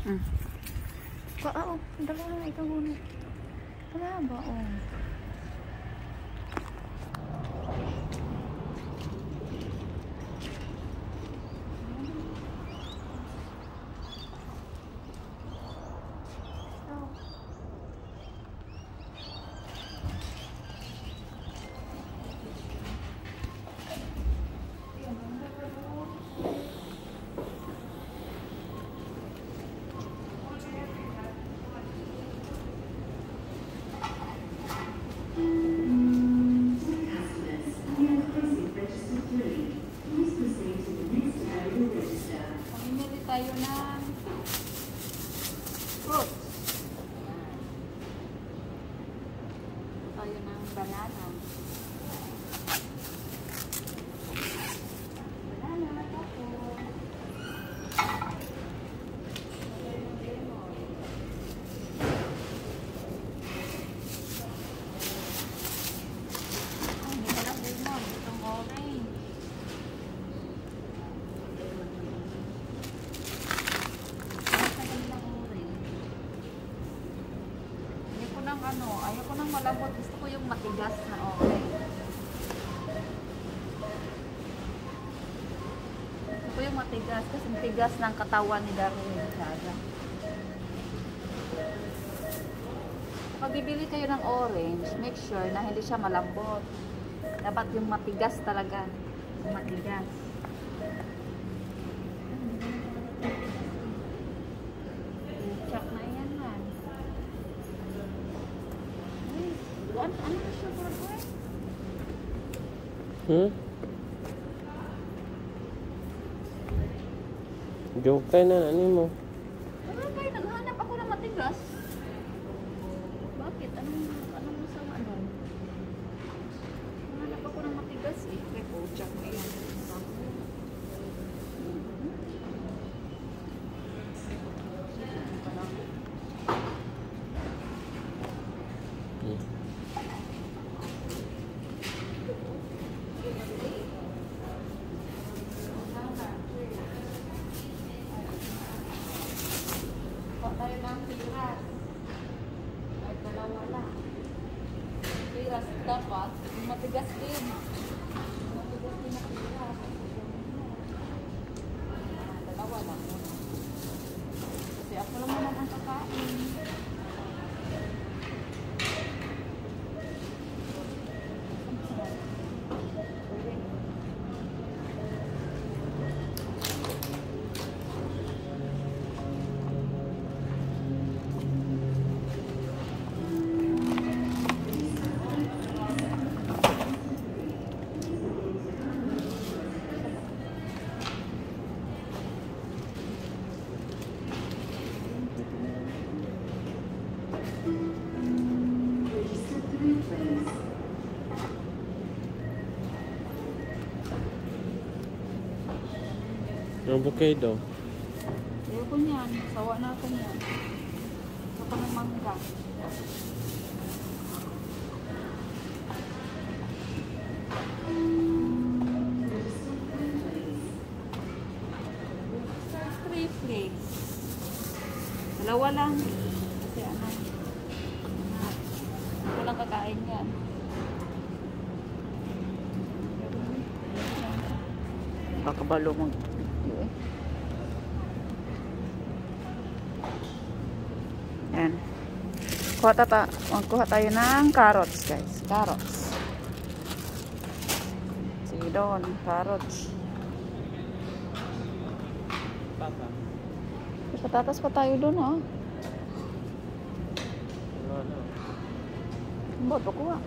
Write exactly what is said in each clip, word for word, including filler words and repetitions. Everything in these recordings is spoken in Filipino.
Hmm. Ka, oh, dalawa na ikaw muna. Wala ba, oh. Tayo ng fruit. Tayo ng banana. Banana, tapos. Hindi ka lang lemon. Itong orange. Ano, ayoko nang malambot. Gusto ko yung matigas na okay. Gusto ko yung matigas kasi matigas ng katawan ni Darwin. Pag bibili kayo ng orange, make sure na hindi siya malambot. Dapat yung matigas talaga. Matigas. Check na yan, man. Ano ano sugar ko eh? Hmm? Joke kayo na, ano mo? Ano kayo? Naghanap ako ng matigas. Bakit? Anong, anong masama ano? Naghanap ako ng matigas eh. Kaya po, check na yan. Tayo ng piras. Ay, dalawa lang. Piras dapat. Matigas din. Matigas din na piras. Dalawa lang. Kasi ako lang naman ang kakain. Avocado. Ayoko niyan. Sawa na ako niyan. Saka ng mangga. Three plates. Dalawa lang. Kasi ano. Walang kakain yan. Kakabalo mo. Yan. Kuha, tata, kuha tayo ng carrots, guys. Carrots. Sige doon, carrots. Papa. Patatas pa tayo doon, oh. Ano? Boto kuha.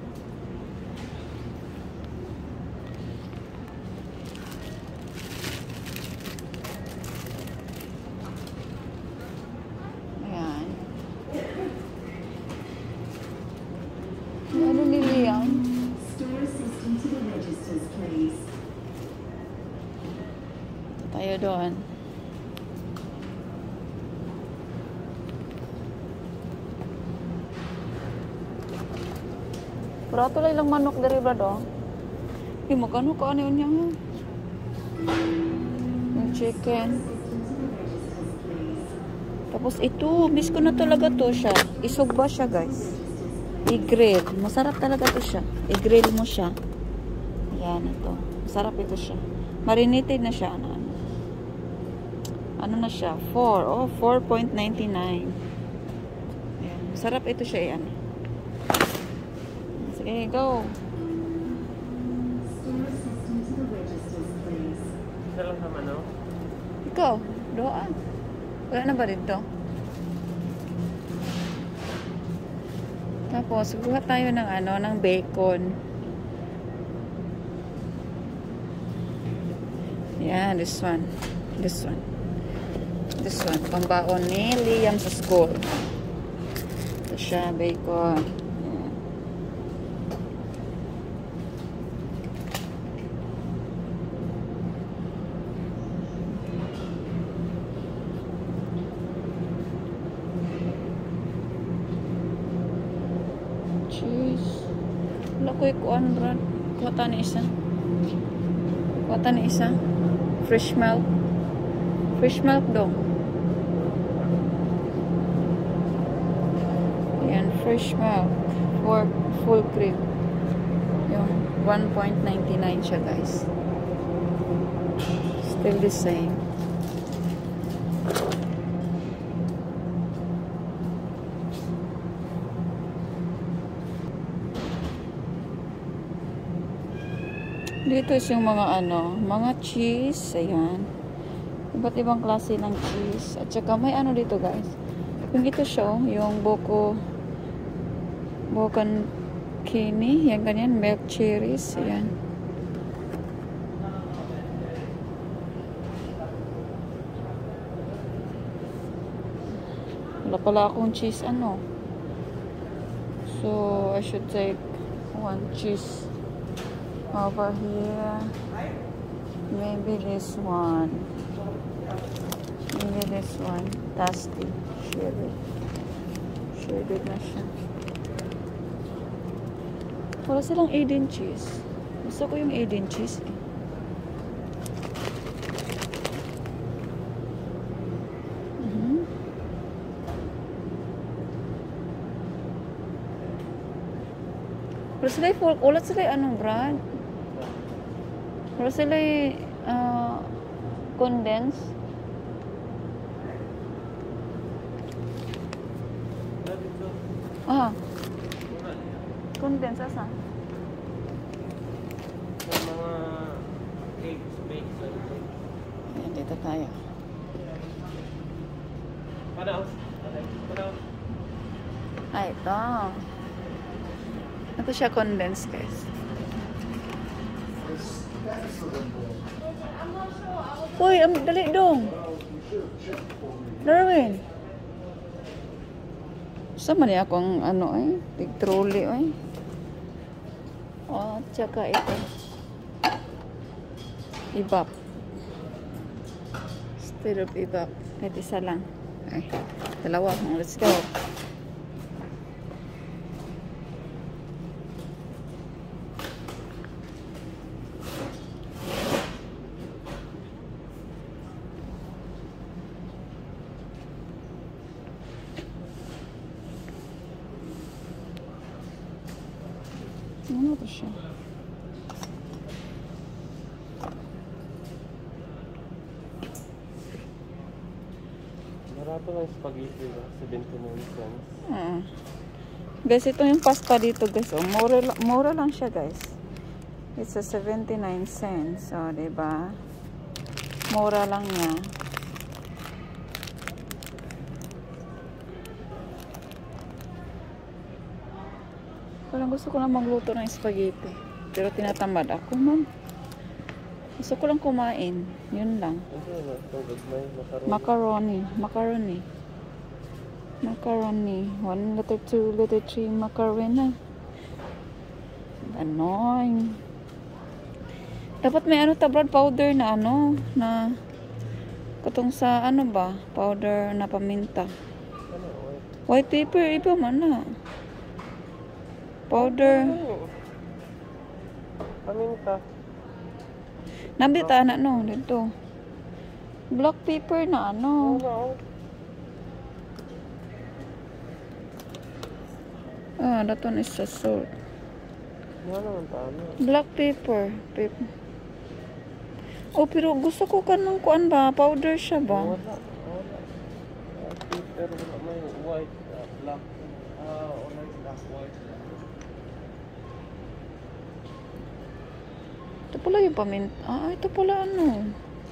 Ano nili yan? Store assistant to the registers, please. Tayo doon. Pero ito lang ilang manok dari ba do? Yung magkano ka ano yun yan? Yung chicken. Tapos ito, miss ko na talaga to siya. Isugba siya, guys. I-grill. Masarap talaga to siya. I-grill mo siya. Ayan, ito. Masarap ito siya. Marinated na siya. Ano, ano. ano na siya? four. Oh, four ninety-nine. Ayan. Masarap ito siya. Ayan. Sige, go. Store system to the registers, please. Isa lang naman, no? Ikaw, doa. Wala na ba dito? Tapos, guha tayo ng ano, ng bacon. Yeah, this one. This one. This one. Pambaon ni Liam sa school. Ito siya, bacon. Ayan. Cheese. Wala ko ikuan, Brad. Kuha ta ni isa. Kuha ta ni isa. Fresh milk. Fresh milk dong. Ayan, fresh milk. For full cream. Yung one ninety-nine siya, guys. Still the same. Dito is yung mga ano, mga cheese, ayan. Iba't ibang klase ng cheese. At saka may ano dito, guys. Yung ito siya, oh, yung buko bukan kini, yan ganyan, milk cherries, ayan. Wala pala akong cheese, ano. So, I should take one cheese over here. Maybe this one. Maybe this one. Tasty. Shredded. Shredded na siya. Wala silang Aden cheese. Gusto ko yung Aden cheese eh. Mm-hmm. Wala sila yung wala sila yung anong brand? Wala sila yung uh, condense. Ah. Condense asa? Yung mga cakes, bakes, ano po. Ayan, dito tayo. Panaw. Panaw. Ah, ito. Ito siya condense, guys. Uy, um, dali dong. Darwin. Sama niya akong ano eh, big trolley eh. Oh, tsaka ito. Ibap. Instead of ibap. Kahit isa lang. Ay, dalawa. Let's go. Ano to siya? Marato lang spaghetti ba? seventy-nine cents. Uh, guys, ito yung pasta dito, guys. Oh, mura, mura lang siya, guys. It's a seventy-nine cents. So, diba? Mura lang niya. Parang gusto ko lang magluto ng spaghetti. Pero tinatamad ako, man. Gusto ko lang kumain. Yun lang. Macaroni. Macaroni. Macaroni. One letter, two letter, three macaroni. Annoying. Dapat may ano tabrad powder na ano. Na katong sa ano ba? Powder na paminta. White paper. Iba man na. Powder. Paminta. Nabita na no dito. Black pepper na ano. Ah, that one is a salt. Ano naman tama? Black pepper. Pepper. Oh, pero gusto ko ka ng kuan ba? Powder siya ba? Wala. Wala. Uh, Peter, wala may white, uh, black. Ah, uh, wala yung black, white. Ito pala yung paminta. Ah, ito pala ano.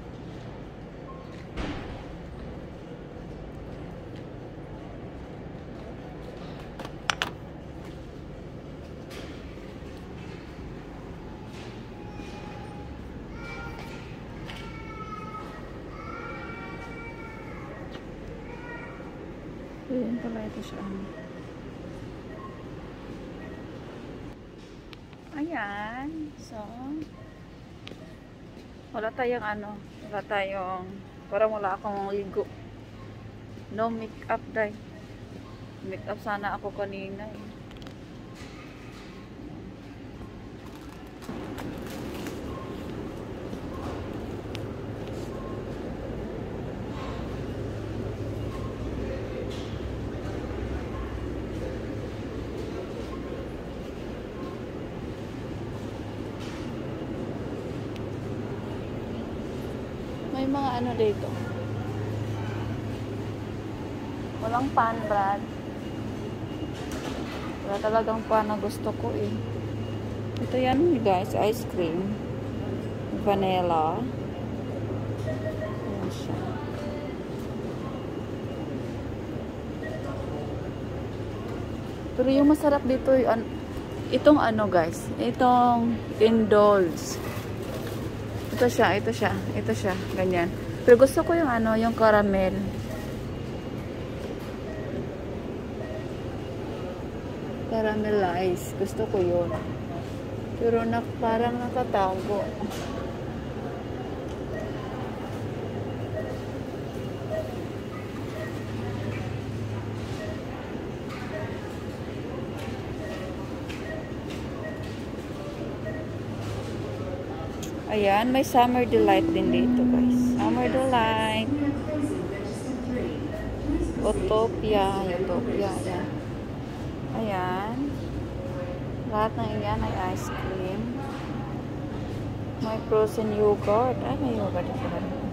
Ayan pala ito siya. Ayan. So, wala tayong ano, wala tayong, parang wala akong ligo. No make-up day. Make-up sana ako kanina eh. May mga ano dito. Walang pan, Brad. Wala talagang pan na gusto ko eh. Ito yan guys, ice cream. Vanilla. Ayan siya. Pero yung masarap dito, yung, itong ano guys, itong indulge. Ito siya, ito siya, ito siya, ganyan. Pero gusto ko yung ano, yung caramel. Caramelize. Gusto ko yun. Pero na, parang nakatago. Ayan, may Summer Delight din dito guys. Summer Delight. Utopia. Utopia. Ayan. Ayan. Lahat ng iyan ay ice cream. May frozen yogurt. Ay, may yogurt ito.